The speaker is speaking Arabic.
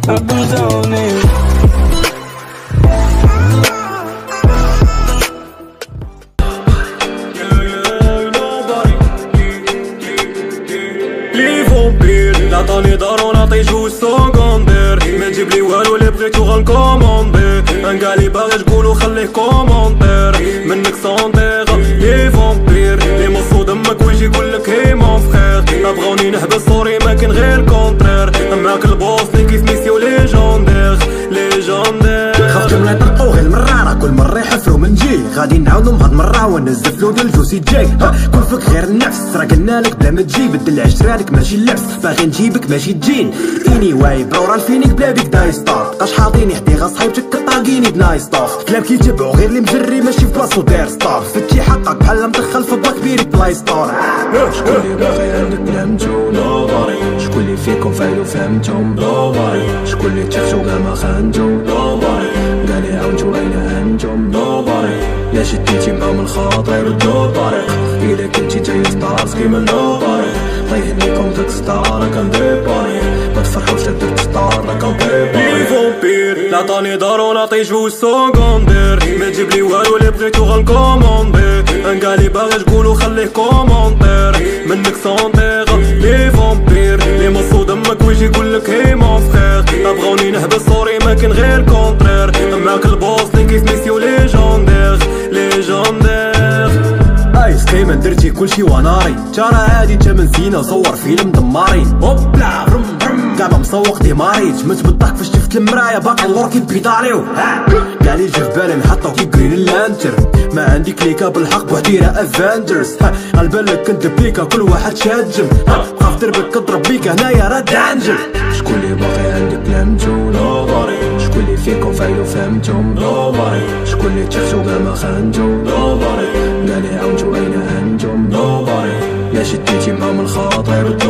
abusoni. عطاني دار ونعطي جوج سكوندير، ما تجيبلي والو اللي بغيتو غنكوموندي. انكاع لي باغي تقولو خليه كومونتير، منك سونتيغ لي فامبير لي مصو دمك ويجي يقولك هي مون فخير. بغاوني نحبس سوري ما كاين غير كونترير، معاك البوس لي كيف ميسيو ليجوندير ليجوندير. خفتهم لا يطرقو غير المرارة، كل مرة يحفرو من جي غادي نعاونو هاد المرة ونزفلو ديال الجوسي جاي. كل فيك غير النفس راه قلنا لك بلا ما تجي بدل عشرالك ماشي اللبس، باغي نجيبك ماشي تجين. اني واي برو راه الفينيك بلا بيك داي ستار، بقاش حاطيني حدي غا صحيبتك كطاقيني بناي ستاف. كلاب كيتبعو غير اللي مجري ماشي في بلاصتو داير ستار، فتي حقك بحال مدخل في بلاك بيري بلاي ستور. شكون اللي باغي عندك بلامتو نوباري، شكون اللي فيكم فايلو فهمتهم نوباري، شكون اللي تشفتو كاع ما خانتو نوباري، كاع اللي عاونتو اين انتم نوباري. لا شديتي معاهم الخاطر ردو الطريق، اذا كنتي جاي ستارز كيما نوباري. الله يهنيكم داك ستار كان ديباري، ما تفرحوش لا درت ستار لا كان ديباري. لي فامبير لا عطاني دار ونعطي جوج سكوندير، ما تجيبلي والو اللي بغيتو غنكوموندي. انكاع لي باغي تقولو خليه كومونتير، منك سونتيغ لي فامبير لي مصو دمك ويجي يقولك هي مون فخير. بغاوني نحبس سوري ما كاين غير كونترير، معاك البوس لي كيف ميسيو ليجوندير ليجوندير. ايس كيما درتي كلشي وناري، ترى هادي تا من سينا صور فيلم دمارين. هوبلا برم برم كاع مسوق ديماري، تمت بالضحك فاش شفت المرايا باقي اللور كيبيطاليو. كاع لي جا في بالي نحطو كيكري للانتر، ما عندي كليكا بالحق بوحدي راه افنجرز. على بالك كنت بيكا كل واحد شاجم، بقى في دربك كضرب بيكا هنايا راه دانجر. شكون اللي باغي عندك بلامتو نوباري، شكون اللي فيكم فايلو فهمتهم نوباري، شكون اللي تشفتو كاع ما خانتو نوباري، كاع اللي عاونتو اين انتم نوباري. لا شديتي معاهم الخاطر